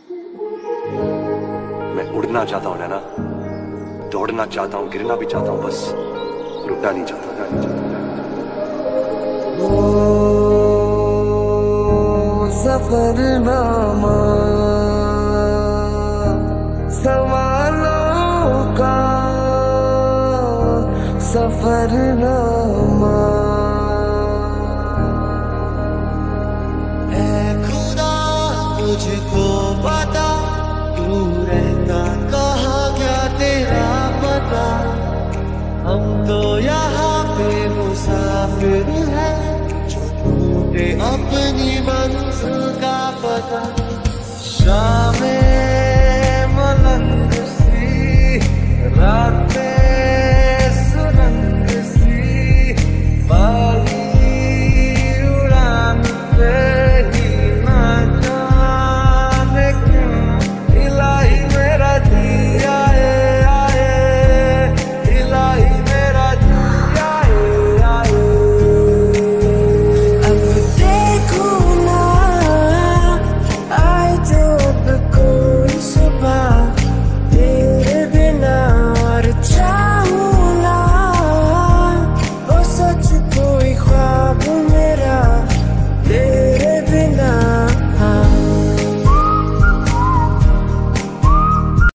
मैं उड़ना चाहता हूं नैना, दौड़ना चाहता हूं, गिरना भी चाहता हूं, बस रुकना नहीं चाहता। सफरनामा सवालों का सफरनामा है खुदा तुझको पता, तू रहता कहाँ क्या तेरा पता। हम तो यहाँ पे मुसाफिर हैं, जो ढूंढे अपनी मंजिल का पता। शाम